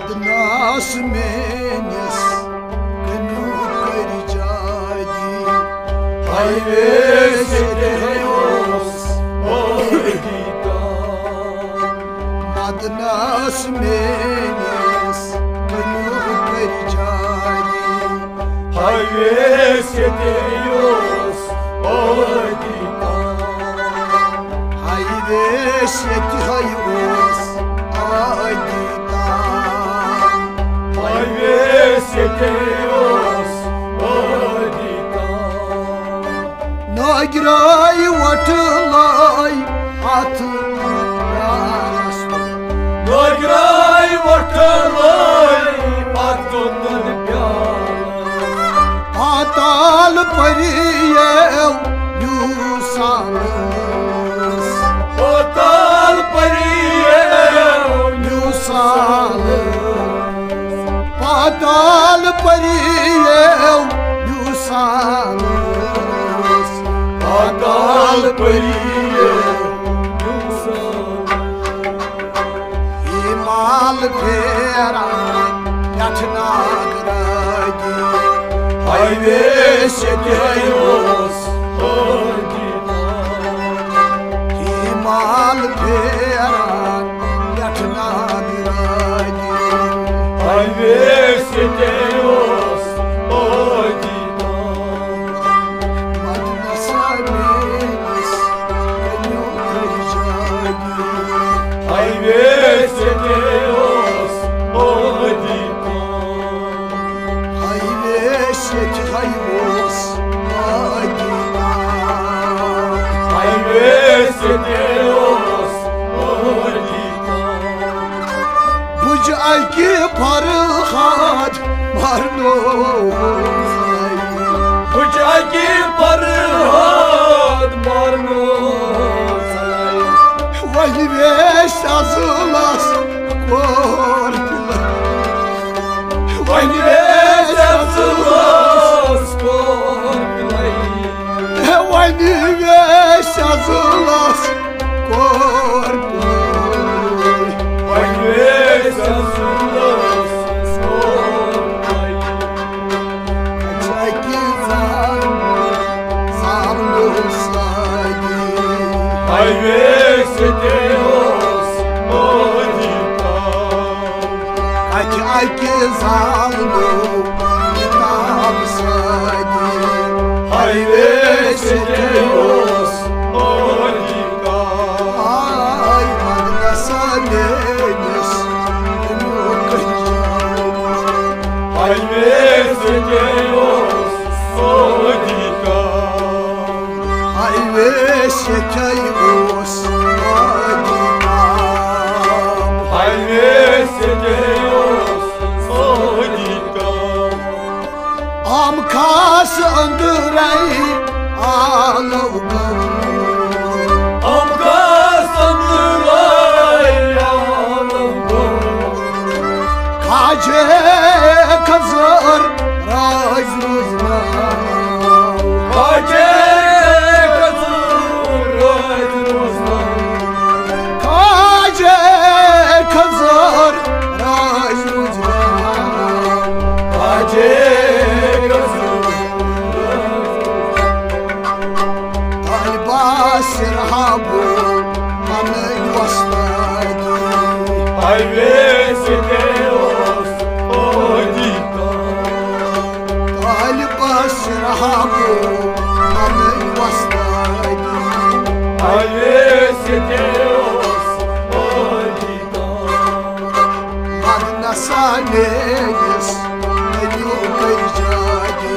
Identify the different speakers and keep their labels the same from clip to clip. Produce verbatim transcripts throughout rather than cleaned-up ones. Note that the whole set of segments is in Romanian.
Speaker 1: Madnas menes Gönül karicadi Hayveseteyos Oğdidan Madnas menes Gönül karicadi
Speaker 2: Hayveseteyos Oğdidan
Speaker 1: Hayveseteyos
Speaker 2: Hayveseteyos Oğdidan
Speaker 1: Nagiray vatılay atılay
Speaker 2: Nagiray vatılay atılay
Speaker 1: Atal pariyev yusalız
Speaker 2: Atal pariyev
Speaker 1: yusalız Atal pariyev yusalız
Speaker 2: Atal pariyev yusalız
Speaker 1: Himal peran yatnagradi
Speaker 2: Hayveseteyos Oğdidan
Speaker 1: Himal peran yatnagradi
Speaker 2: Hayveseteyos Oğdidan
Speaker 1: Madnasa menes Gönül karicadi
Speaker 2: Hayveseteyos Oğdidan
Speaker 1: Hayveset hayvos adidan
Speaker 2: Hayveseteyos Oğdidan
Speaker 1: Bucaki parıhat marnozay
Speaker 2: Bucaki parıhat marnozay
Speaker 1: Hayveş azılas korkular
Speaker 2: Hayveş azılas korkulay
Speaker 1: Hayveş azılas korkular
Speaker 2: Hayveş azılas korkulay
Speaker 1: Bucaki zanlısaydı
Speaker 2: Hayveseteyos Oğdidan
Speaker 1: Bucaki zanlısaydı
Speaker 2: Hayveseteyos Oğdidan
Speaker 1: Ay madnasa menes Gönül karicadi
Speaker 2: Hayveseteyos Oğdidan
Speaker 1: Hayveseteyos adidan
Speaker 2: Hayveseteyos Oğdidan
Speaker 1: Amkas öndürey alıvgın
Speaker 2: Amkasandıray yanımda
Speaker 1: Kace kazır raz ruzna
Speaker 2: Kace kazır aydınızdan
Speaker 1: Kace kazır raz ruzna
Speaker 2: Kace kazır
Speaker 1: Albasir habu anı vasladı
Speaker 2: Hayveseteyos Oğdidan
Speaker 1: Albasir habu anı vasladı
Speaker 2: Hayveseteyos Oğdidan
Speaker 1: Madnasa menes Gönül karicadi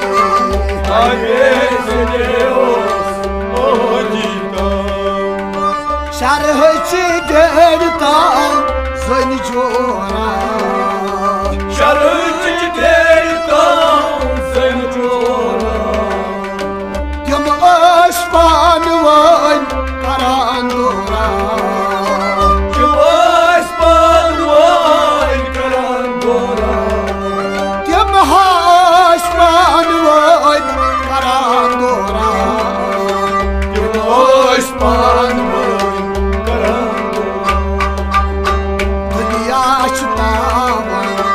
Speaker 2: Hayveseteyos Oğdidan
Speaker 1: Şarhçı derdan zanjora
Speaker 2: Şarıcı derdan zanjora
Speaker 1: Yam aşpan vay karandora
Speaker 2: Yavaş banvay karandora
Speaker 1: Yam haşpan vay karandora
Speaker 2: Yavaş banvay karandora
Speaker 1: Dünya çıtavan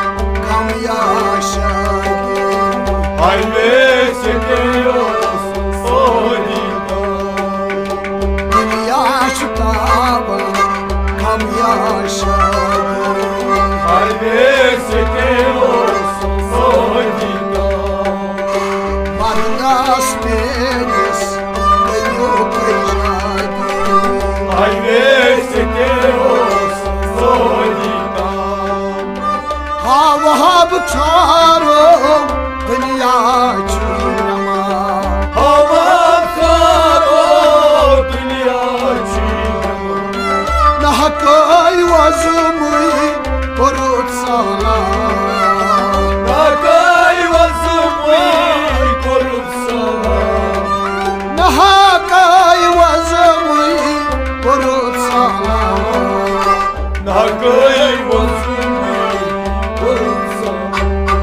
Speaker 2: Ai vese que os solidão. Ai vese que os solidão.
Speaker 1: Hava bıçaro dünya çiğnama.
Speaker 2: Hava karo dünya çiğnama.
Speaker 1: Nahakay vazımı korutsana.
Speaker 2: Nakay vazımı korutsana.
Speaker 1: Nahakay vazımı korutsana.
Speaker 2: Nakay vazımı korutsana.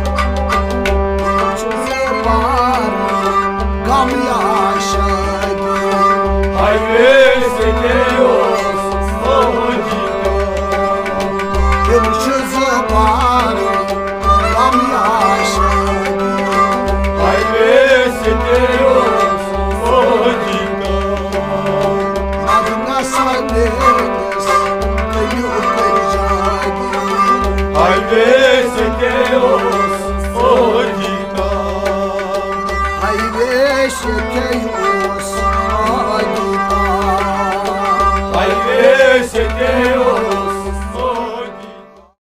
Speaker 1: Çözüvar gam yaşadı.
Speaker 2: Ai vese que os solidão.
Speaker 1: Bir çözüvar gam yaşadı.
Speaker 2: Ai vese que os solidão.
Speaker 1: Adına sadeniz kıyı kırcadı.
Speaker 2: Ai vese que os solidão.
Speaker 1: Ay beşe